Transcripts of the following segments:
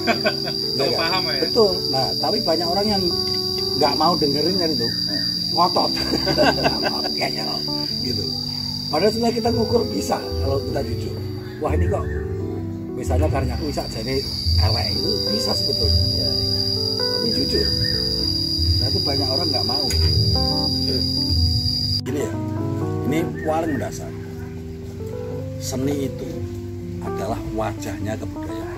Kalau paham ya. Betul. Nah, tapi banyak orang yang nggak mau dengerin kan itu, ngotot, kayaknya gitu. Padahal setelah kita ngukur bisa, kalau kita jujur. Wah ini kok, misalnya karyaku bisa jadi elek itu bisa sebetulnya. Ya. Tapi jujur. Nah itu banyak orang nggak mau. Gini ya, ini paling mendasar. Seni itu adalah wajahnya kebudayaan.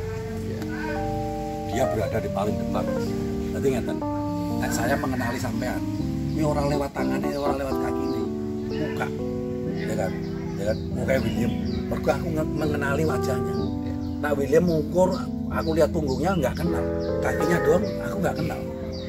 Dia berada di paling depan. Nanti ngeten, nah, saya mengenali sampean. Ini orang lewat tangannya, orang lewat kaki ini, muka, ya kan? Muka William. Mergo aku mengenali wajahnya. Nah William mengukur, aku lihat punggungnya nggak kenal, kakinya doang aku nggak kenal.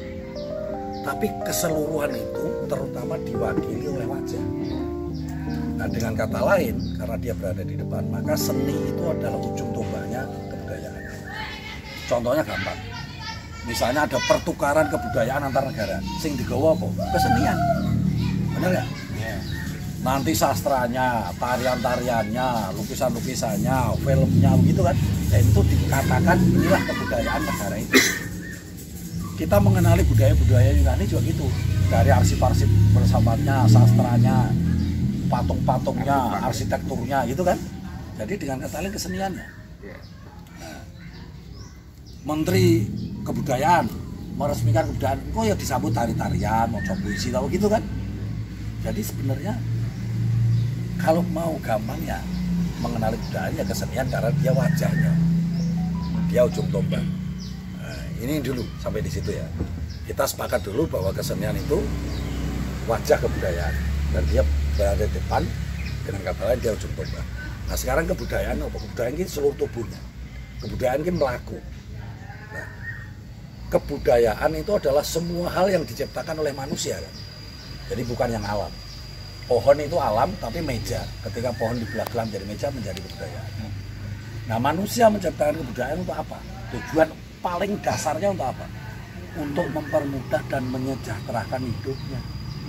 Tapi keseluruhan itu terutama diwakili oleh wajah. Nah dengan kata lain, karena dia berada di depan, maka seni itu adalah ujung tombaknya kebudayaan. Contohnya gampang, misalnya ada pertukaran kebudayaan antar negara, sing digawa apa? Kesenian, benar nggak? Nanti sastranya, tarian-tariannya, lukisan-lukisannya, filmnya, begitu kan? Dan itu dikatakan inilah kebudayaan negara itu. Kita mengenali budaya-budaya Yunani juga gitu, dari arsip-arsip filsafatnya, sastranya, patung-patungnya, arsitekturnya, gitu kan? Jadi dengan kata lain keseniannya. Nah, Menteri Kebudayaan meresmikan kebudayaan, kok ya disambut tari-tarian, mau puisi, tahu gitu kan? Jadi sebenarnya kalau mau gampang ya mengenali budaya ya kesenian karena dia wajahnya, dia ujung tombak. Nah, ini dulu sampai di situ ya. Kita sepakat dulu bahwa kesenian itu wajah kebudayaan dan dia berada di depan, dengan kata lain dia ujung tombak. Nah sekarang kebudayaan apa? Kebudayaan ini seluruh tubuhnya. Kebudayaan ini melaku. Nah, kebudayaan itu adalah semua hal yang diciptakan oleh manusia kan? Jadi bukan yang alam. Pohon itu alam, tapi meja. Ketika pohon dibelah-belah menjadi meja, menjadi kebudayaan. Nah, manusia menciptakan kebudayaan untuk apa? Tujuan paling dasarnya untuk apa? Untuk mempermudah dan menyejahterakan hidupnya.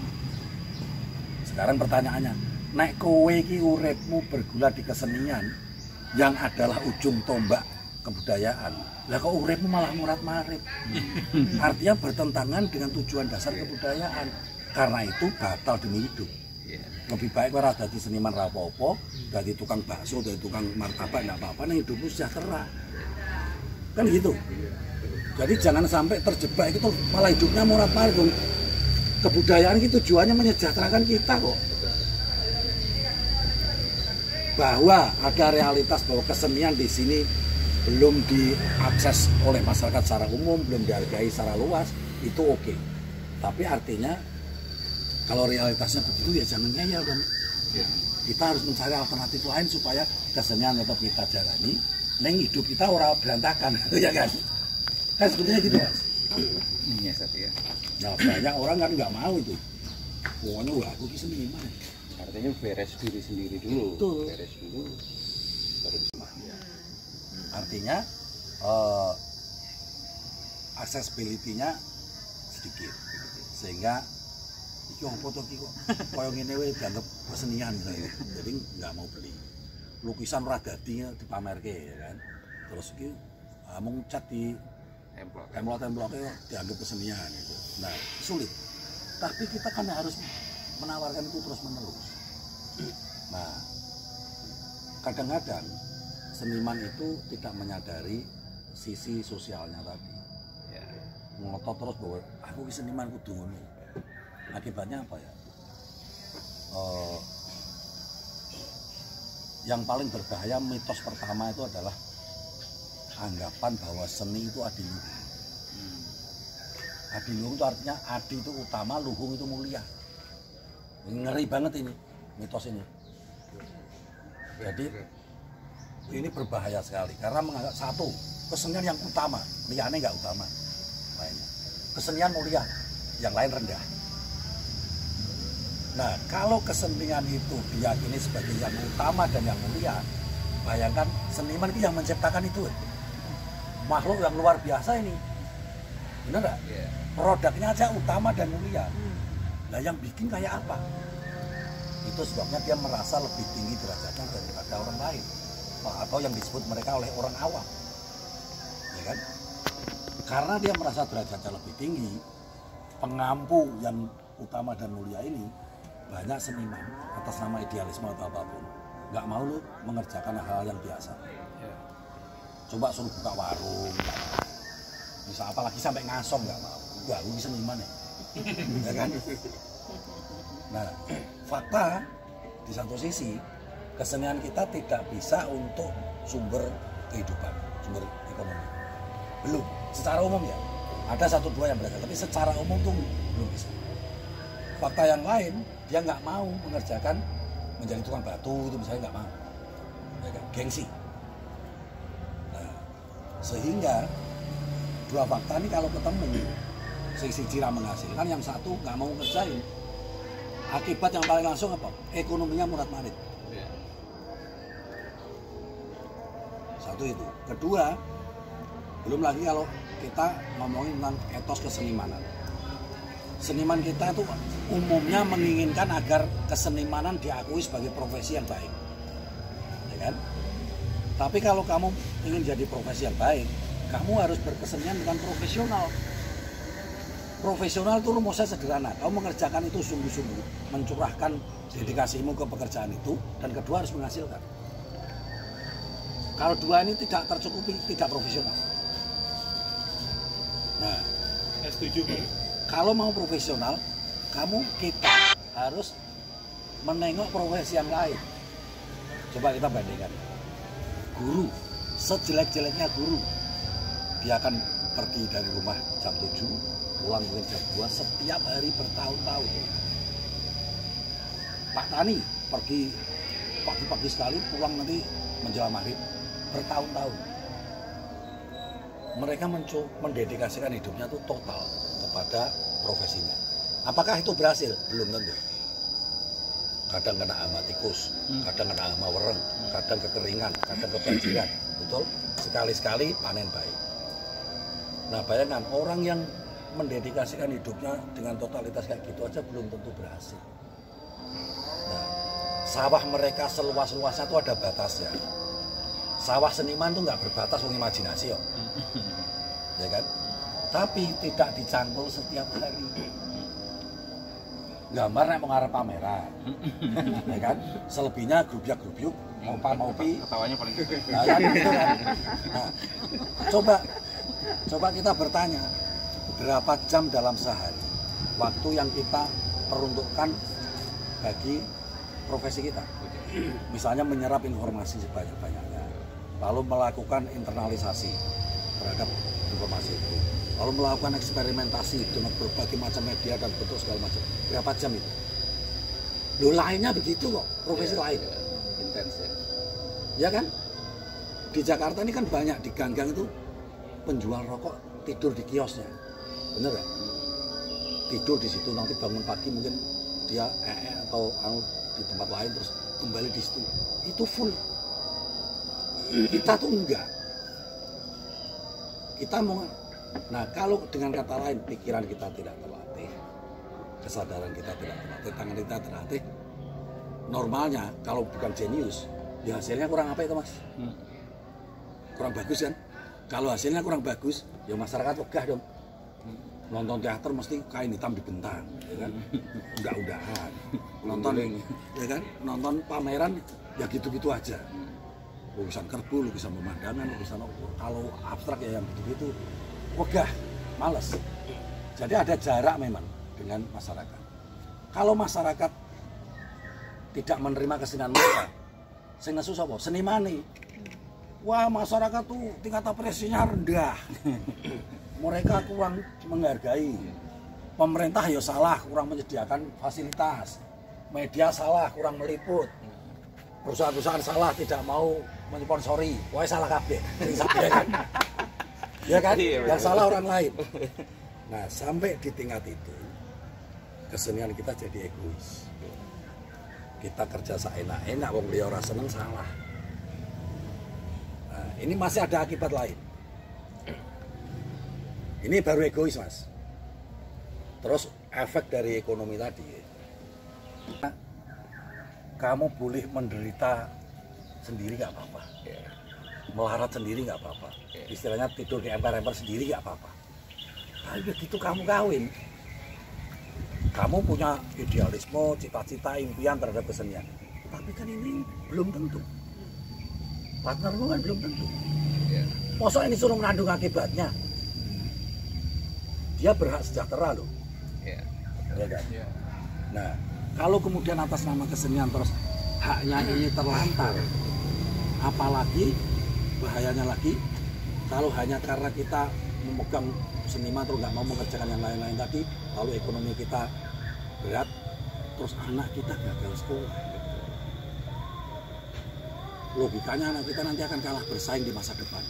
Sekarang pertanyaannya, nek kowe iki uripmu bergulat di kesenian yang adalah ujung tombak kebudayaan, lah kok uripmu malah murat-marit? Artinya bertentangan dengan tujuan dasar kebudayaan. Karena itu batal demi hidup. Lebih baik ora dadi seniman ra apa-apa, dadi tukang bakso, dadi tukang martabak enggak apa-apa, ning hidupmu sejahtera. Kan gitu. Jadi jangan sampai terjebak itu malah hidupnya murat-marit. Kebudayaan itu tujuannya menyejahterakan kita kok. Bahwa ada realitas bahwa kesenian di sini belum diakses oleh masyarakat secara umum, belum dihargai secara luas, itu oke. Tapi artinya kalau realitasnya begitu ya jangan ngeyel kan. Kita harus mencari alternatif lain supaya kesenian tetap kita jalani, neng hidup kita orang berantakan, ya kan? Kan sebetulnya gitu Mas. Iya satu ya. Nah banyak orang kan nggak mau itu. Pokoknya wah aku bisa seniman. Artinya beres diri sendiri dulu. Betul. Beres dulu. Baru bisa. Artinya accessibility-nya sedikit, sehingga iki opo to iki kok koyo ngene wae dianggap kesenian gitu. Jadi nggak mau beli. Lukisan ora dadi dipamerke ya kan. Terus iki mung cat di templok-temploknya dianggap kesenian gitu. Nah, sulit. Tapi kita kan harus menawarkan itu terus-menerus. Nah, kadang-kadang seniman itu tidak menyadari sisi sosialnya tadi. Ngotot terus bahwa aku seniman kudu ngono. Akibatnya apa ya? Yang paling berbahaya mitos pertama itu adalah anggapan bahwa seni itu adiluhung. Adiluhung itu artinya adi itu utama, luhung itu mulia. Ngeri banget ini mitos ini. Jadi ini berbahaya sekali karena menganggap satu kesenian yang utama, liane nggak utama lainnya. Kesenian mulia, yang lain rendah. Nah, kalau kesenian itu diyakini sebagai yang utama dan yang mulia, bayangkan seniman itu yang menciptakan itu. Makhluk yang luar biasa ini. Benar nggak? Produknya aja utama dan mulia. Nah, yang bikin kayak apa? Itu sebabnya dia merasa lebih tinggi derajatnya daripada orang lain. Atau yang disebut mereka oleh orang awam. ya kan? Karena dia merasa derajatnya lebih tinggi, pengampu yang utama dan mulia ini banyak seniman atas nama idealisme atau apapun nggak mau lu mengerjakan hal yang biasa. Coba suruh buka warung, bisa apalagi sampai ngasong nggak mau. Wah, lu seniman ya, ya kan? Nah, fakta di satu sisi kesenian kita tidak bisa untuk sumber kehidupan, sumber ekonomi. Belum, secara umum ya. Ada satu dua yang beragam, tapi secara umum tuh belum bisa. Fakta yang lain, dia nggak mau mengerjakan menjadi tukang batu itu misalnya nggak mau, ya kan? Gengsi. Nah, sehingga dua fakta ini kalau ketemu, sisi cira menghasilkan, yang satu nggak mau ngerjain. Akibat yang paling langsung apa? Ekonominya murat-marit. Satu itu. Kedua, belum lagi kalau kita ngomongin tentang etos kesenimanan. Seniman kita itu umumnya menginginkan agar kesenimanan diakui sebagai profesi yang baik, ya kan? Tapi kalau kamu ingin jadi profesi yang baik, kamu harus berkesenian dengan profesional. Profesional itu rumusnya sederhana. Kamu mengerjakan itu sungguh-sungguh, mencurahkan dedikasimu ke pekerjaan itu, dan kedua harus menghasilkan. Kalau dua ini tidak tercukupi, tidak profesional. Nah, saya setuju. kalau mau profesional, kita harus menengok profesi yang lain. Coba kita bandingkan. Guru, sejelek-jeleknya guru, dia akan pergi dari rumah jam 7, pulang mungkin jam 2 setiap hari bertahun-tahun. Pak Tani pergi pagi-pagi sekali, pulang nanti menjelang maghrib, bertahun-tahun. Mereka mendedikasikan hidupnya itu total kepada profesinya. Apakah itu berhasil? Belum tentu. Kadang kena hama tikus, kadang kena hama wereng, kadang kekeringan, kadang kebanjiran. Betul? Sekali-sekali panen baik. Nah, bayangkan orang yang mendedikasikan hidupnya dengan totalitas kayak gitu aja belum tentu berhasil. Nah, sawah mereka seluas-luasnya itu ada batasnya. Sawah seniman tuh nggak berbatas imajinasi yo, ya kan? Tapi tidak dicangkul setiap hari. Gambar nek mengarep pameran, ya kan? Selebihnya grubyuk-grubyuk, ngopi. Ketawanya paling gede. Nah, kan, gitu kan? Nah, coba kita bertanya, berapa jam dalam sehari waktu yang kita peruntukkan bagi profesi kita? Misalnya menyerap informasi sebanyak-banyaknya, lalu melakukan internalisasi terhadap informasi itu, lalu melakukan eksperimentasi dengan berbagai macam media dan bentuk segala macam. Berapa jam itu? Loh, lainnya begitu kok, profesi lain. Intens ya. Ya kan? Di Jakarta ini kan banyak di gang-gang itu penjual rokok tidur di kiosnya, bener ya? Tidur di situ, nanti bangun pagi mungkin dia atau di tempat lain terus kembali di situ. Itu full. Kita tuh enggak. Kita mau. Nah, kalau dengan kata lain pikiran kita tidak terlatih, kesadaran kita tidak terlatih, tangan kita terlatih, normalnya kalau bukan jenius, ya hasilnya kurang apa itu Mas? Kurang bagus kan? Kalau hasilnya kurang bagus, ya masyarakat wegah dong. Nonton teater mesti kain hitam dibentang, ya kan? Udah-udahan. Nonton, ya kan? Nonton pameran ya gitu-gitu aja. Lukisan kerbu, lukisan pemandangan, lukisan kalau abstrak ya yang gitu-gitu. Wegah, males. Jadi ada jarak memang dengan masyarakat. Kalau masyarakat tidak menerima kesenian mereka, sing nesu sapa? Senimane. Wah, masyarakat tuh tingkat apresiasinya rendah. Mereka kurang menghargai. Pemerintah ya salah, kurang menyediakan fasilitas. Media salah, kurang meliput. Perusahaan-perusahaan salah, tidak mau mensponsori. Wah, salah kabeh. Ya kan? Ya kan? Yang salah orang lain. Nah, sampai di tingkat itu, kesenian kita jadi egois. Kita kerja seenak-enak, wong liya ora seneng salah. Nah, ini masih ada akibat lain. Ini baru egois, Mas. Terus efek dari ekonomi tadi. Kamu boleh menderita sendiri gak apa-apa. melarat sendiri nggak apa-apa, istilahnya tidur di emper-emper sendiri nggak apa-apa. Tapi begitu kamu kawin, kamu punya idealisme, cita-cita, impian terhadap kesenian, tapi kan ini belum tentu, partnermu kan belum tentu. Masa ini suruh menanggung akibatnya, dia berhak sejahtera loh, ya kan? Nah, kalau kemudian atas nama kesenian terus haknya ini terlantar, apalagi bahayanya lagi kalau hanya karena kita memegang seniman terus nggak mau mengerjakan yang lain-lain tadi, lalu ekonomi kita berat, terus anak kita gagal sekolah. Logikanya anak kita nanti akan kalah bersaing di masa depan.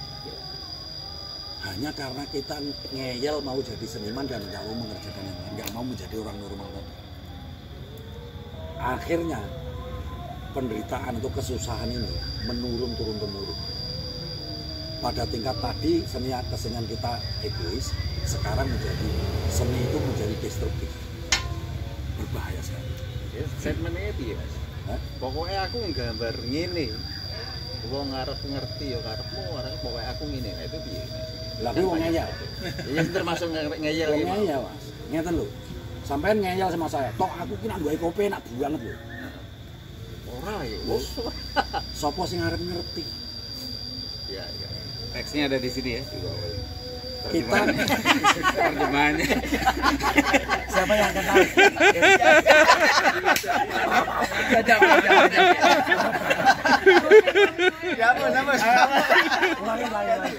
Hanya karena kita ngeyel mau jadi seniman dan nggak mau mengerjakan yang lain, nggak mau menjadi orang normal tadi. Akhirnya penderitaan atau kesusahan ini menurun turun-temurun. Pada tingkat tadi kesenian kita egois, sekarang menjadi seni itu menjadi destruktif, berbahaya sekali. Ya, statementnya piye Mas? Pokoknya aku nggambar ngene. Wong ngarep ngerti ya karepmu, pokoknya aku ngene. Nah, itu piye Mas? Lah kuwi wong ngeyel. Ya termasuk ngeyel Wong ya. ngeyel, Mas. Ngeten lho. Sampeyan ngeyel sama saya. Tok aku ki nak nggawe kopi enak banget lho. Ora ya. Wes. Sopo sing arep ngerti? Ya. Teksnya ada di sini ya. Kita Terjemahannya. siapa yang akan tahu? Ulangi lagi.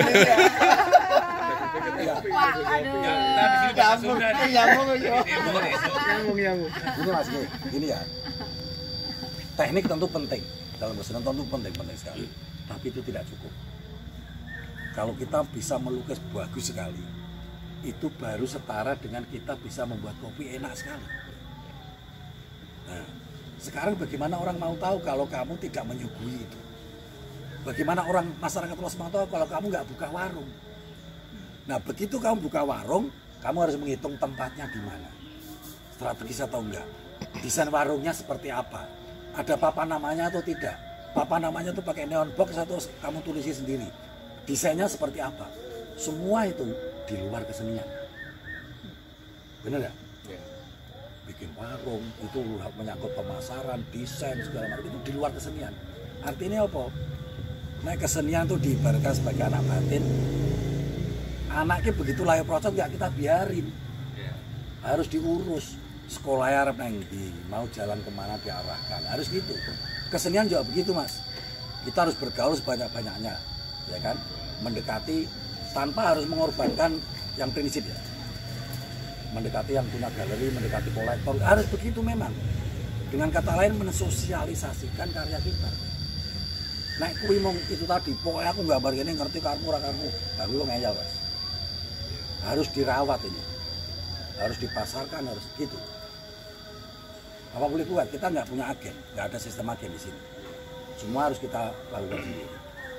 Ini Mas, gini ya. Teknik tentu penting, dalam kesenian tentu penting sekali. Tapi itu tidak cukup. Kalau kita bisa melukis bagus sekali, itu baru setara dengan kita bisa membuat kopi enak sekali. Nah, sekarang bagaimana orang mau tahu kalau kamu tidak menyuguhi itu? Bagaimana orang masyarakat luas mau tahu kalau kamu nggak buka warung? Nah, begitu kamu buka warung, kamu harus menghitung tempatnya di mana, strategis atau enggak, desain warungnya seperti apa, ada papan namanya atau tidak, papan namanya itu pakai neon box atau kamu tulisi sendiri. Desainnya seperti apa? Semua itu di luar kesenian. Bener ya? Bikin warung itu menyangkut pemasaran, desain segala macam itu di luar kesenian. Artinya apa? Nah, kesenian itu diibaratkan sebagai anak batin. Anaknya begitu lahir proses nggak kita biarin. Harus diurus. Sekolahnya arep nang ndi, mau jalan kemana diarahkan. Harus gitu. Kesenian juga begitu, Mas. Kita harus bergaul sebanyak-banyaknya. Ya kan, mendekati tanpa harus mengorbankan yang prinsip ya, mendekati yang punya galeri, mendekati kolektor, harus begitu memang. Dengan kata lain mensosialisasikan karya kita. Nek kuwi mong itu tadi, pokoknya aku gambar ini ngerti karmu ora karmu, tapi wong ngeyel Mas. Harus dirawat ini, harus dipasarkan, harus gitu. Apa boleh buat? Kita nggak punya agen, nggak ada sistem agen di sini. Semua harus kita lakukan sendiri.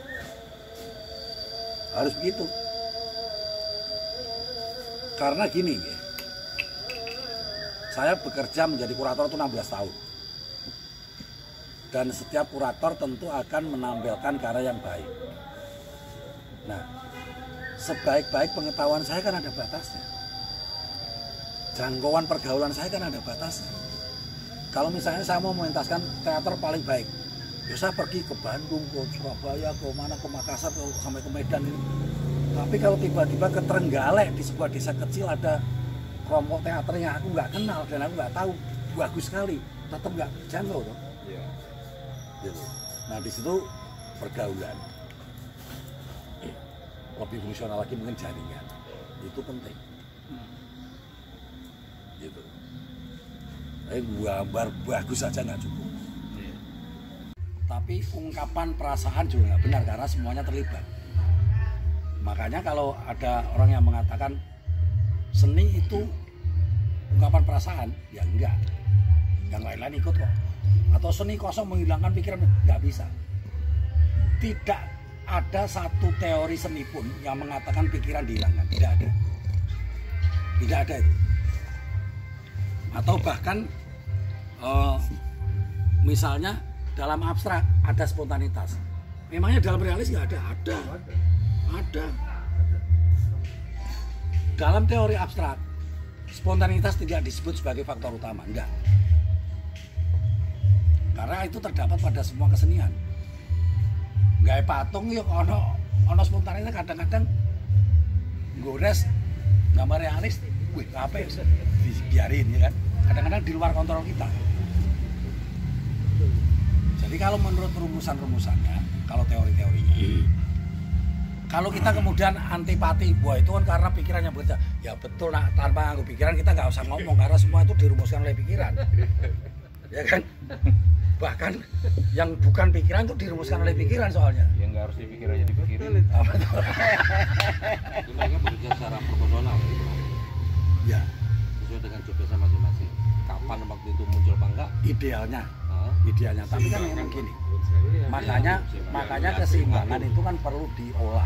Harus begitu. Karena gini ya, saya bekerja menjadi kurator itu 16 tahun. Dan setiap kurator tentu akan menampilkan karya yang baik. Nah, sebaik-baik pengetahuan saya kan ada batasnya. Jangkauan pergaulan saya kan ada batasnya. Kalau misalnya saya mau mementaskan teater paling baik, ya saya pergi ke Bandung, ke Surabaya, ke mana, ke Makassar, sampai ke Medan ini. Tapi kalau tiba-tiba ke Trenggalek di sebuah desa kecil ada kelompok teater yang aku nggak kenal dan aku nggak tahu, bagus sekali, tetap nggak jangkau toh. Gitu. Nah di situ pergaulan lebih fungsional lagi, mungkin jaringan itu penting. Gitu. Gambar bagus saja nggak cukup. Tapi ungkapan perasaan juga nggak benar karena semuanya terlibat. Makanya kalau ada orang yang mengatakan seni itu ungkapan perasaan, ya enggak. Yang lain-lain ikut kok. Atau seni kosong menghilangkan pikiran, nggak bisa. Tidak ada satu teori seni pun yang mengatakan pikiran dihilangkan, tidak ada. Tidak ada itu. Atau bahkan misalnya dalam abstrak ada spontanitas. Memangnya dalam realis nggak ada? Ada. Dalam teori abstrak, spontanitas tidak disebut sebagai faktor utama, enggak. Karena itu terdapat pada semua kesenian. Gawe patung yuk ono spontanitas kadang-kadang gores gambar realis, wih apa ya? Biarin ya kan. Kadang-kadang di luar kontrol kita. Jadi kalau menurut rumusan-rumusannya, kalau teori-teorinya, kalau kita kemudian antipati, wah itu kan karena pikirannya bekerja. Ya betul, nah, tanpa nganggo pikiran kita nggak usah ngomong karena semua itu dirumuskan oleh pikiran, ya kan? Bahkan yang bukan pikiran itu dirumuskan oleh pikiran soalnya. Yang nggak harus dipikir aja dipikirin. Apa tuh? Itu mereka bekerja secara proporsional gitu. Ya, Sesuai dengan jobdesknya masing-masing. Kapan waktu itu muncul apa enggak? idealnya. Tapi kan memang gini. Makanya keseimbangan itu kan perlu diolah.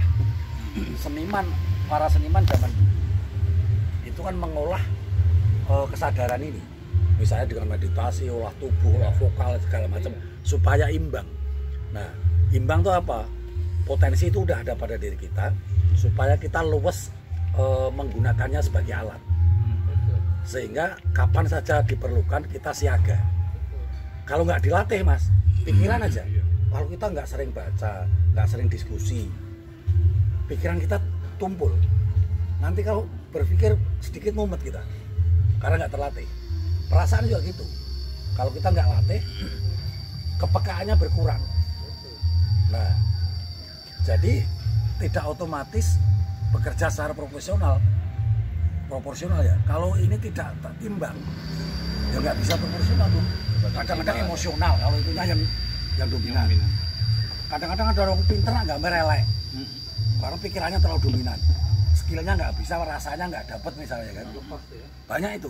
Para seniman zaman dulu itu kan mengolah kesadaran ini. Misalnya dengan meditasi, olah tubuh, olah vokal, segala macam supaya imbang. Nah, imbang itu apa? Potensi itu udah ada pada diri kita supaya kita luwes menggunakannya sebagai alat. Sehingga kapan saja diperlukan kita siaga. Kalau nggak dilatih mas, pikiran aja. Kalau kita nggak sering baca, nggak sering diskusi, pikiran kita tumpul. Nanti kalau berpikir sedikit mumet kita, karena nggak terlatih. Perasaan juga gitu. Kalau kita nggak latih, kepekaannya berkurang. Nah, jadi tidak otomatis bekerja secara proporsional ya. Kalau ini tidak timbang, ya nggak bisa proporsional tuh. Kadang-kadang emosional kalau itunya yang dominan. Kadang-kadang ada orang pinter gambar elek, karena pikirannya terlalu dominan. Skillnya nggak bisa, rasanya nggak dapat misalnya kan. Banyak itu.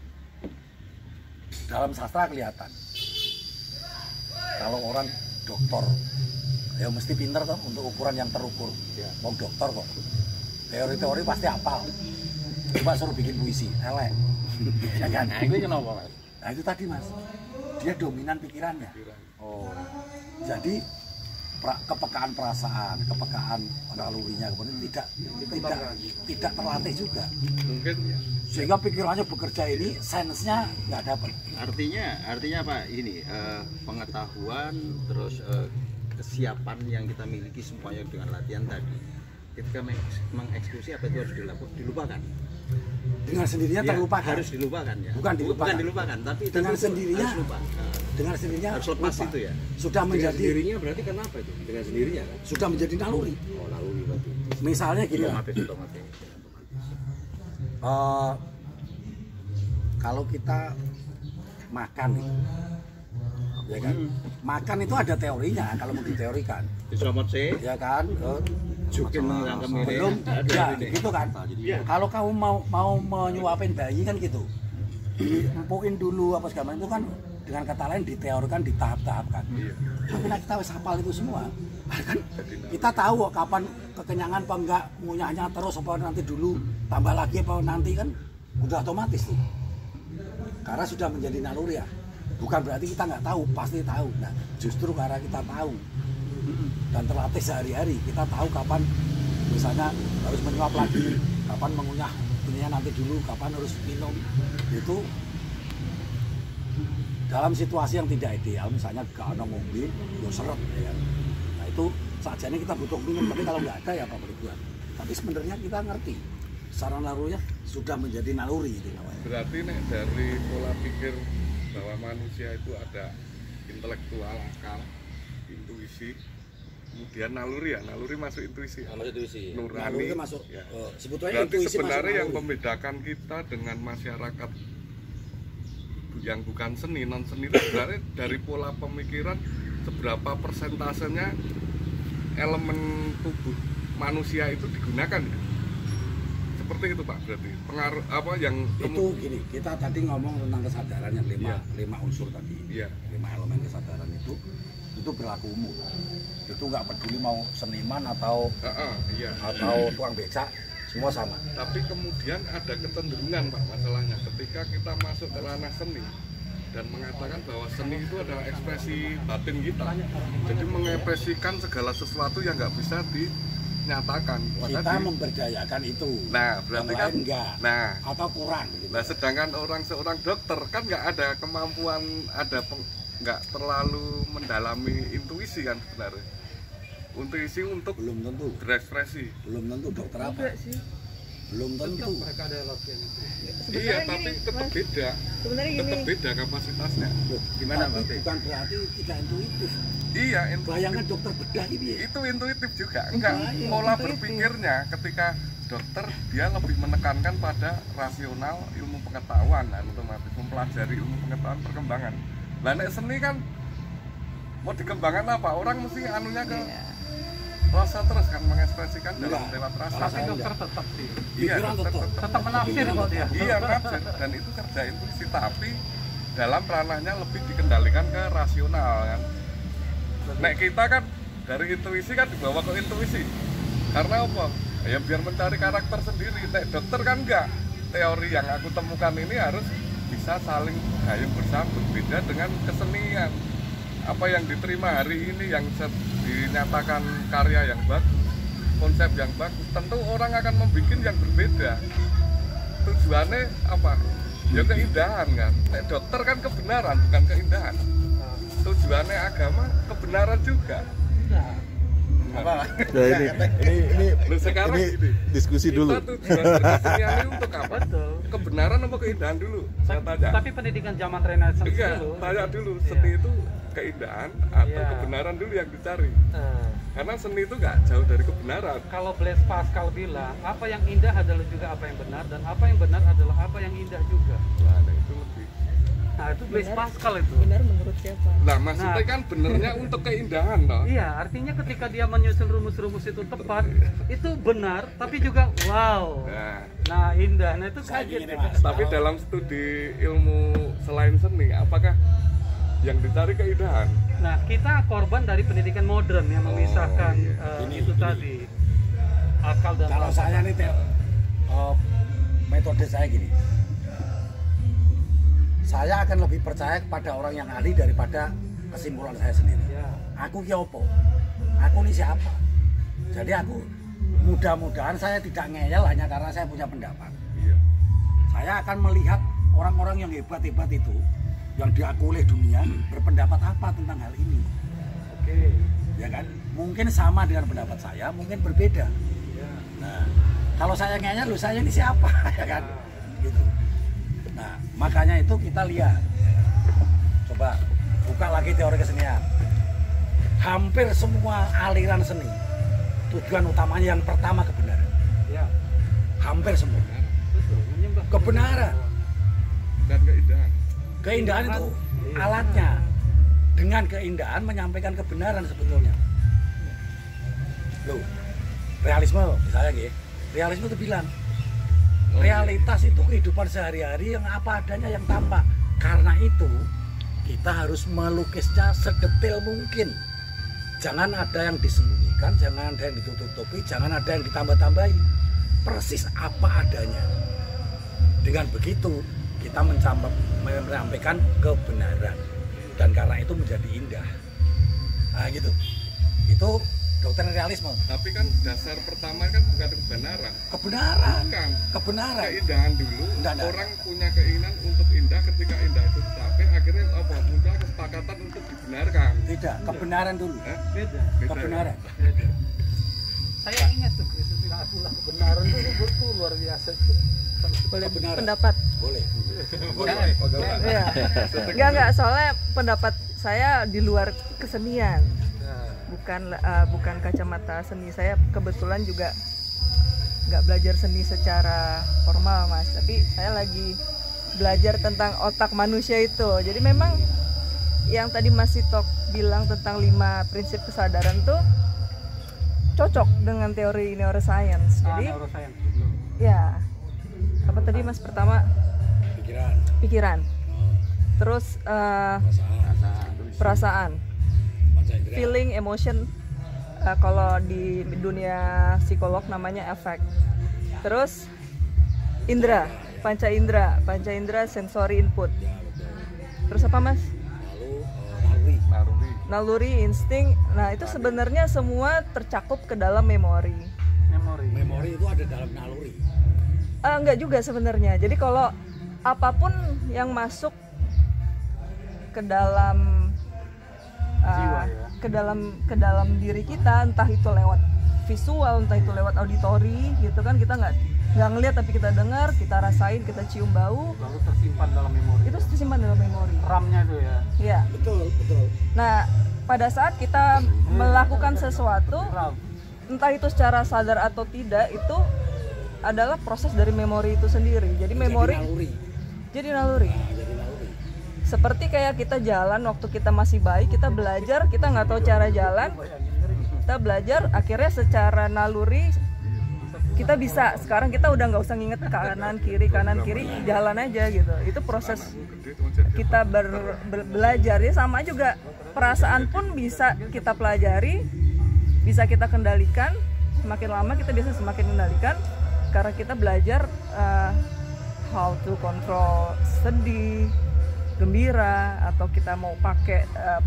Dalam sastra kelihatan. Kalau orang dokter, ya mesti pinter toh untuk ukuran yang terukur. Mau dokter kok. Teori-teori pasti hafal. Coba suruh bikin puisi, elek. Ya kan? Nah, itu kenapa mas? Nah itu tadi mas, dia dominan pikirannya. Oh, jadi kepekaan perasaan, kepekaan nalurinya kemudian tidak terlatih juga. Mungkin Sehingga pikirannya bekerja ini sensenya nggak dapat. artinya apa ini pengetahuan terus kesiapan yang kita miliki semuanya dengan latihan tadi. Ketika mengeksekusi apa itu harus dilupakan. Dengan sendirinya Ya, terlupakan. harus dilupakan ya. Bukan dilupakan. Tapi dengan itu sendirinya harus lupa. dengan sendirinya Harus lepas lupa. itu ya. Sudah menjadi Sendirinya berarti kenapa itu? Dengan sendirinya kan? sudah menjadi naluri. Oh naluri berarti. Misalnya gini lah, Otomatis. kalau kita makan nih, ya kan? Makan itu ada teorinya kalau mau diteorikan, Disomot sih. ya kan? Jukin nangkep Belum, ya gitu kan. Kalau kamu mau menyuapin bayi kan gitu, diempuin dulu apa segala macam itu kan dengan kata lain diteorikan, ditahap-tahapkan. Tapi nah kita wis hafal itu semua, kan kita tahu kapan kekenyangan apa enggak, ngunyahnya terus apa nanti dulu tambah lagi apa nanti kan udah otomatis tuh. Karena sudah menjadi naluri ya. Bukan berarti kita nggak tahu, pasti tahu. Nah, justru karena kita tahu dan terlatih sehari-hari, kita tahu kapan misalnya harus menyuap lagi, kapan mengunyah ininya nanti dulu, kapan harus minum. Itu dalam situasi yang tidak ideal, misalnya gak ada ngombe, ya seret ya. Nah itu sajanya kita butuh minum, tapi kalau nggak ada ya apa boleh buat. Tapi sebenarnya kita ngerti secara nalurinya sudah menjadi naluri itu namanya. Berarti nek dari pola pikir bahwa manusia itu ada intelektual, akal, intuisi, kemudian naluri ya, naluri masuk intuisi. Sama intuisi. Naluri Nurani. itu masuk Ya. sebetulnya Berarti intuisi sebenarnya masuk yang naluri. membedakan kita dengan masyarakat yang bukan seni, non seni itu sebenarnya dari pola pemikiran seberapa persentasenya elemen tubuh manusia itu digunakan ya. Seperti itu Pak, berarti pengaruh apa yang Itu gini, kita tadi ngomong tentang kesadaran yang lima unsur tadi, Iya. 5 elemen kesadaran itu berlaku umum. Itu nggak peduli mau seniman atau iya. tukang becak, semua sama. Tapi kemudian ada kecenderungan Pak masalahnya ketika kita masuk ke ranah seni dan mengatakan bahwa seni itu adalah ekspresi batin kita. Jadi mengekspresikan segala sesuatu yang nggak bisa dinyatakan. Kita memberdayakan itu. Nah, berarti yang kan lain enggak. Nah, Atau kurang gitu. nah sedangkan seorang dokter kan nggak ada kemampuan, nggak terlalu mendalami intuisi kan sebenarnya. Intuisi untuk Belum tentu. berekspresi. Belum tentu dokter apa? Enggak sih. Belum tentu. Iya, tapi tetap beda. Sebenarnya gini. Tetap beda kapasitasnya. Loh, Gimana, tapi Pak? bukan berarti tidak intuitif. Iya, Bayangan dokter bedah ini ya. itu intuitif juga. Enggak, Iya, pola intuitif. berpikirnya ketika dokter dia lebih menekankan pada rasional ilmu pengetahuan, dan otomatis mempelajari ilmu pengetahuan perkembangan. Lah nek seni kan mau dikembangkan apa? Orang mesti anunya ke rasa terus kan, mengekspresikan dalam Enggak. lewat rasa. Kalau saya enggak. tetap sih. Iya, Pikiran dokter tetap. Tetap menafsir kok dia. Iya, nafsir, dan itu kerja intuisi, tapi dalam ranahnya lebih dikendalikan ke rasional kan. Nek kita kan dari intuisi kan dibawa ke intuisi. Karena apa? Ya biar mencari karakter sendiri. Nek dokter kan enggak. Teori yang aku temukan ini harus bisa saling gayung bersambut, beda dengan kesenian. Apa yang diterima hari ini yang dinyatakan karya yang bagus, konsep yang bagus, tentu orang akan membuat yang berbeda. Tujuannya apa? Ya keindahan kan. Nek dokter kan kebenaran, bukan keindahan. Tujuannya agama kebenaran juga. Apa? Nah, ini Loh, sekarang ini gini, diskusi dulu. kita tujuan berkesenian ini untuk apa? Betul. Kebenaran apa keindahan dulu? Saya tanya. Tapi pendidikan zaman Renaissance Iya, dulu. tanya dulu, Iya. seni itu keindahan atau Iya. kebenaran dulu yang dicari. Eh, Karena seni itu nggak jauh dari kebenaran. kalau Blaise Pascal bilang, apa yang indah adalah juga apa yang benar, dan apa yang benar adalah apa yang indah juga. Nah, itu lebih. Nah, itu Blaise Benar. Pascal itu. Benar menurut siapa? Nah, maksudnya kan benernya untuk keindahan toh. Iya, artinya ketika dia menyusun rumus-rumus itu tepat, itu benar, tapi juga wow. Nah, Nah, indah. Nah, itu Saya kaget. gini, ya. Mas. tapi dalam studi ilmu selain seni, apakah yang dicari keindahan? Nah, kita korban dari pendidikan modern yang memisahkan iya. itu tadi akal dan Kalau perasaan. saya nih metode saya gini. Saya akan lebih percaya kepada orang yang ahli daripada kesimpulan saya sendiri. Ya. Aku ki opo? Aku ini siapa? Jadi aku mudah-mudahan saya tidak ngeyel hanya karena saya punya pendapat. Iya. Saya akan melihat orang-orang yang hebat-hebat itu, yang diakui oleh dunia, berpendapat apa tentang hal ini. Oke. Ya kan? Mungkin sama dengan pendapat saya, mungkin berbeda. Ya. Nah, kalau saya ngeyel, lu saya ini siapa? Ya kan? Gitu. Nah, makanya itu kita lihat. Coba buka lagi teori kesenian. Hampir semua aliran seni tujuan utamanya yang pertama kebenaran. Ya. Hampir semua. Betul. Menyembah Kebenaran. Dan keindahan. Keindahan itu alatnya. Dengan keindahan menyampaikan kebenaran sebetulnya. Loh, realisme misalnya gitu. Realisme itu bilang realitas itu kehidupan sehari-hari yang apa adanya yang tampak. Karena itu kita harus melukisnya sedetil mungkin. Jangan ada yang disembunyikan, jangan ada yang ditutup-tutupi, jangan ada yang ditambah-tambahi. Persis apa adanya. Dengan begitu kita menyampaikan kebenaran, dan karena itu menjadi indah. Nah gitu. Itu doktrin realisme. Tapi kan dasar pertama kan bukan kebenaran. Kebenaran. Bukan. Kebenaran. Keindahan dulu. Enggak. Orang punya keinginan untuk indah, ketika indah itu tercapai, akhirnya apa? Muncul kesepakatan untuk dibenarkan. Tidak, kebenaran dulu. Beda. Beda, Kebenaran. Beda. Saya ingat tuh istilah kebenaran itu betul luar biasa itu. Boleh Kebenaran. pendapat. Boleh. Iya. Enggak, soalnya pendapat saya di luar kesenian. Bukan kacamata seni. Saya kebetulan juga nggak belajar seni secara formal, Mas, tapi saya lagi belajar tentang otak manusia itu. Jadi memang yang tadi Mas Sitok bilang tentang 5 prinsip kesadaran tuh cocok dengan teori neuroscience. Jadi Neuroscience, betul. ya, apa tadi Mas pertama Pikiran. pikiran, terus perasaan, Baca indera. feeling, emotion, kalau di dunia psikolog namanya efek. Terus indera, panca indera sensory input. Terus apa Mas? Lalu Naluri. Naluri, insting. Nah, itu sebenarnya semua tercakup ke dalam memori. memori itu ada dalam naluri. Enggak juga sebenarnya. Jadi kalau apapun yang masuk ke dalam Jiwa, ya. ke dalam diri kita, entah itu lewat visual, entah itu lewat auditori gitu kan, kita nggak ngelihat tapi kita dengar, kita rasain, kita cium bau, Lalu tersimpan dalam memori. itu tersimpan dalam memori. RAM-nya itu ya. Iya. Betul. Nah, pada saat kita melakukan sesuatu, RAM. entah itu secara sadar atau tidak, itu adalah proses dari memori itu sendiri. Jadi memori jadi naluri. Jadi naluri. Seperti kayak kita jalan waktu kita masih bayi, kita belajar, kita nggak tahu cara jalan, kita belajar, akhirnya secara naluri kita bisa. Sekarang kita udah nggak usah nginget kanan kiri, jalan aja gitu. Itu proses kita belajar. Ya sama juga perasaan pun bisa kita pelajari, bisa kita kendalikan. Semakin lama kita bisa semakin kendalikan karena kita belajar how to control sedih, gembira, atau kita mau pakai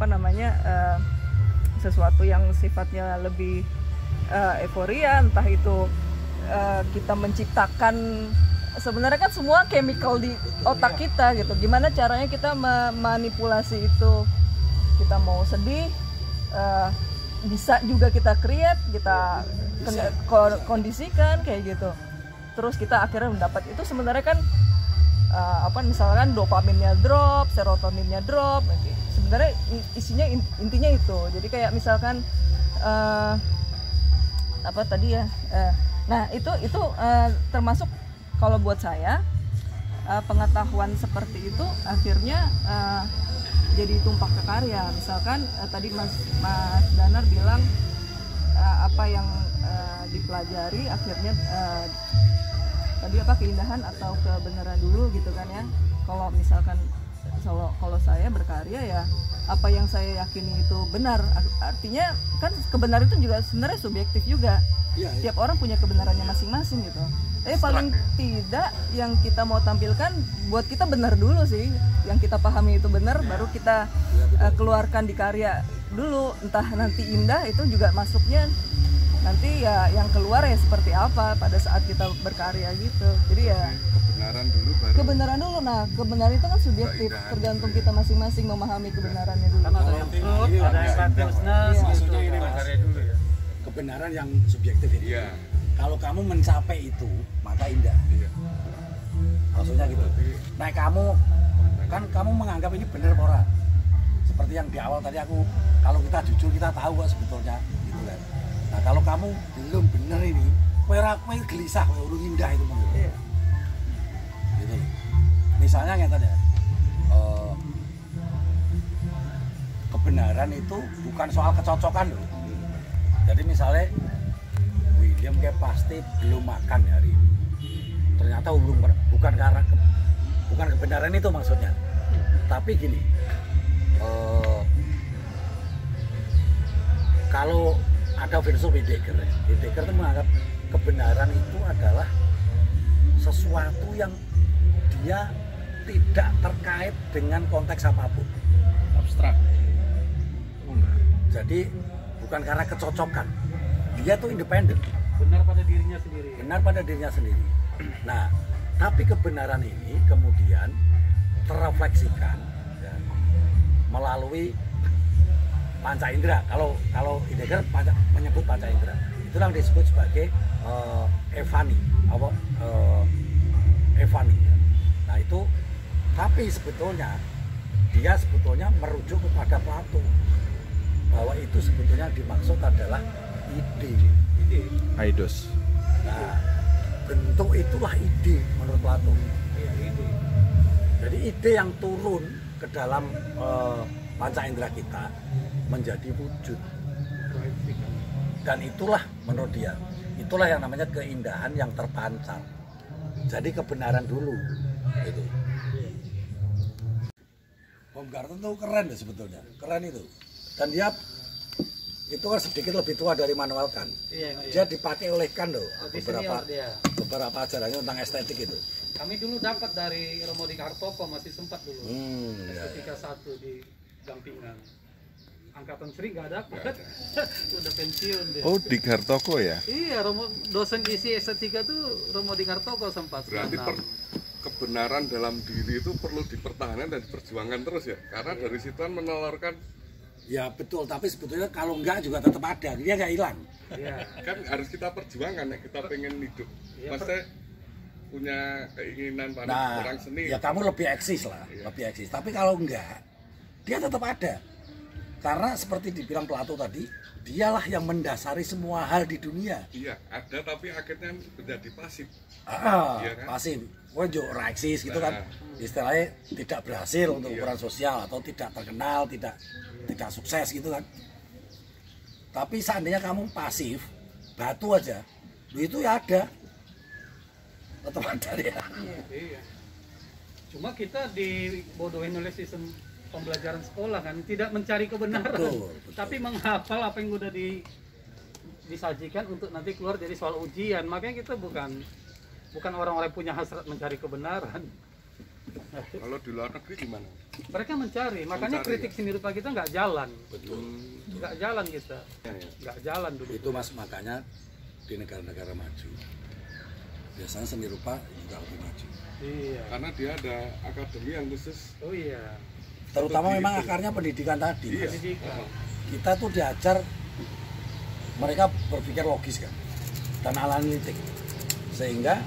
sesuatu yang sifatnya lebih euforia, entah itu kita menciptakan, sebenarnya kan semua chemical di otak kita gitu. Gimana caranya kita memanipulasi itu? Kita mau sedih, bisa juga kita create, kita kondisikan kayak gitu. Terus kita akhirnya mendapat itu. Sebenarnya kan misalkan dopaminnya drop, serotoninnya drop, sebenarnya isinya intinya itu. Jadi kayak misalkan nah itu termasuk kalau buat saya pengetahuan seperti itu akhirnya jadi tumpak ke karya. Misalkan tadi Mas Danar bilang apa yang dipelajari akhirnya tadi keindahan atau kebenaran dulu gitu kan ya. Kalau misalkan kalau saya berkarya ya apa yang saya yakini itu benar, artinya kan kebenaran itu juga sebenarnya subjektif juga. Tiap orang punya kebenarannya masing-masing gitu. Tapi paling tidak yang kita mau tampilkan buat kita benar dulu sih, yang kita pahami itu benar, baru kita keluarkan di karya dulu. Entah nanti indah, itu juga masuknya nanti ya yang keluar ya seperti apa pada saat kita berkarya gitu. Jadi ya Kebenaran dulu baru. kebenaran dulu. Nah, kebenaran itu kan subjektif, tergantung kita masing-masing memahami kebenarannya dulu. Kan ada yang truth, ada yang righteousness. Iya. Maksudnya ini Mas, Karya dulu ya. kebenaran yang subjektif ini. Iya. Kalau kamu mencapai itu, maka indah. Iya. Maksudnya gitu. Nah, kamu menganggap ini benar apa ora? Seperti yang di awal tadi kalau kita jujur kita tahu kok sebetulnya gitu kan. Nah, kalau kamu belum benar ini, kowe gelisah, kowe urung indah itu menurut. Iya. Gitu. Misalnya kayak tadi kebenaran itu bukan soal kecocokan loh. Jadi misalnya William kayak pasti belum makan hari ini. Ternyata bukan karena bukan kebenaran itu maksudnya. Tapi gini, kalau ada filsuf Heidegger itu menganggap kebenaran itu adalah sesuatu yang dia tidak terkait dengan konteks apapun. Abstrak. Jadi bukan karena kecocokan, dia tuh independen, Benar pada dirinya sendiri. benar pada dirinya sendiri. Nah, tapi kebenaran ini kemudian terrefleksikan ya, melalui panca indera. Kalau Heidegger menyebut panca indera, itulah yang disebut sebagai evani, evani. Nah itu, tapi sebetulnya dia merujuk kepada Plato, bahwa itu sebetulnya dimaksud adalah ide. Aidos. Nah, bentuk itulah ide menurut Plato. Jadi ide yang turun ke dalam panca indera kita menjadi wujud. Dan itulah menurut dia, itulah yang namanya keindahan yang terpancar. Jadi kebenaran dulu itu. Baumgarten tuh keren ya sebetulnya, keren itu. Dan dia itu kan sedikit lebih tua dari Immanuel Kant. Dia dipakai oleh Kant loh, beberapa ajarannya tentang estetik itu. Kami dulu dapat dari Romo di Kartoko, masih sempat dulu. Ketika 1 di Gampingan. Angkatan Sri nggak dapat. Udah pensiun dia. Oh, di Gartoko ya? Iya, Romo dosen isi estetika tuh Romo di Kartoko sempat. Berarti kebenaran dalam diri itu perlu dipertahankan dan diperjuangkan terus ya, karena dari situ kan menelurkan. Ya betul, tapi sebetulnya kalau enggak juga tetap ada, dia nggak hilang. Iya. Kan harus kita perjuangkan ya, kita pengen hidup. Iya, Maksudnya punya keinginan pada Nah, orang seni. ya kamu lebih eksis lah, lebih eksis. Tapi kalau enggak, dia tetap ada. Karena seperti dibilang Plato tadi, dialah yang mendasari semua hal di dunia. Iya, ada tapi akhirnya menjadi pasif. Iya kan? pasif. Wajah ora eksis gitu kan. Istilahnya tidak berhasil untuk ukuran sosial atau tidak terkenal, tidak sukses gitu kan. Tapi seandainya kamu pasif, batu aja, itu ya ada. Tetap ada ya. Iya. Cuma kita dibodohin oleh sistem pembelajaran sekolah kan, tidak mencari kebenaran, Betul. tapi menghafal apa yang udah disajikan untuk nanti keluar dari soal ujian. Makanya kita bukan orang-orang yang punya hasrat mencari kebenaran. Kalau di luar negeri gimana? Mereka mencari, makanya Mencari, kritik seni rupa kita nggak jalan. Betul. Nggak jalan kita, nggak jalan dulu. Itu Mas, makanya di negara-negara maju biasanya seni rupa juga lebih maju. Iya. Karena dia ada akademi yang khusus. Oh iya. Terutama memang akarnya pendidikan tadi. Iya. Pendidikan. Kita tuh diajar, mereka berpikir logis kan dan analitik, sehingga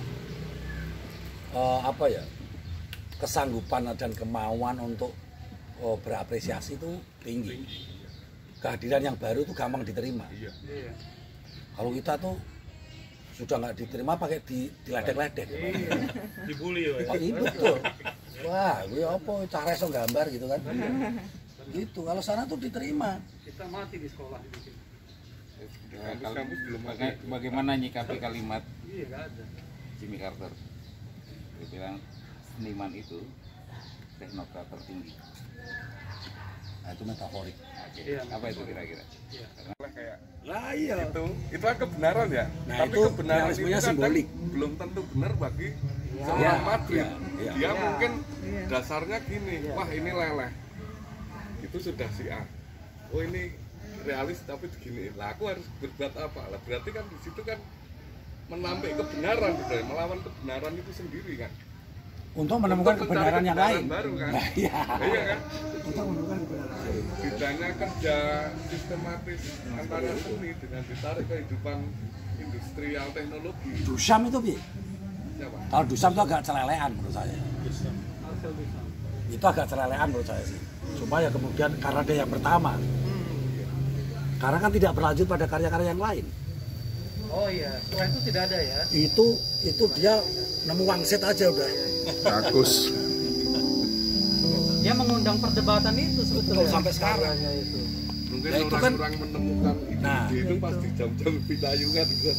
kesanggupan dan kemauan untuk berapresiasi itu tinggi. Kehadiran yang baru itu gampang diterima. Iya. Iya. Kalau kita tuh sudah nggak diterima pakai diledek-ledek. Iya. Dibully ya. Oh, iya betul. Wah, gue apa cara iso gambar gitu kan? Gitu. Kalau sana tuh diterima. Kita mati di sekolah gitu. Kampus belum ada. Bagaimana nyikapi kalimat Iya, nggak ada. Jimmy Carter? Dia bilang seniman itu teknokrat tertinggi. Nah, itu metaforik. Oke. Iya. Apa itu kira-kira? Kayak Lah iya. itu kan kebenaran ya. Nah, tapi itu kebenaran itu realismenya kadang simbolik. belum tentu benar bagi Iya, seorang Madrid. iya. Dia mungkin dasarnya gini, wah ini leleh. Itu sudah si A. Oh ini realis tapi begini. Lah aku harus berbuat apa? Lah berarti kan di situ kan menampik kebenaran gitu ya, melawan kebenaran itu sendiri kan. Untuk menemukan Untuk kebenaran yang kebenaran lain. baru kan. Nah, iya. Iya kan? Untuk menemukan kebenaran lain. Bedanya kerja sistematis antara seni dengan ditarik kehidupan industrial teknologi. Dusham itu Bi. Siapa? Kalau Dusham itu agak celelean menurut saya. Hasil bisa. Itu agak celelean menurut saya sih. Cuma ya kemudian karena dia yang pertama. Karena kan tidak berlanjut pada karya-karya yang lain. Oh iya, setelah itu tidak ada ya. Itu dia nemu wangsit aja udah. Bagus. Dia mengundang perdebatan itu sebetulnya. Betul, sampai sekarang. Karyanya itu. Mungkin Ya, itu orang-orang menemukan Nah, ide itu pasti jam-jam pitayungan bisa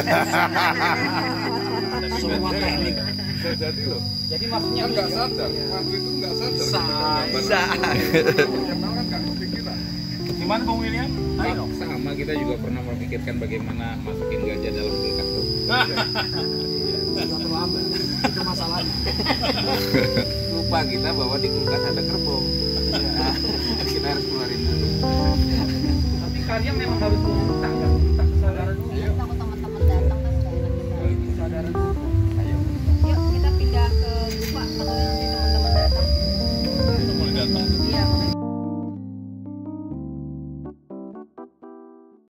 semua teknik. bisa jadi loh. Jadi maksudnya Kan nggak sadar, Madrid itu nggak sadar. Bisa. Kenal kan nggak kepikiran. Gimana Bung William? Sama, kita juga pernah memikirkan bagaimana masukin gajah dalam kulkas. Sudah terlambat. Itu masalahnya. Lupa kita bahwa di kulkas ada kerbau. Nah, kita harus keluarin dulu. Tapi karya memang harus mengungkap kesadaran umum. Takut teman-teman datang kan nggak enak kita. Kesadaran umum. Yuk kita pindah ke Bupa, takutnya nanti teman-teman datang. Mulai datang. Iya.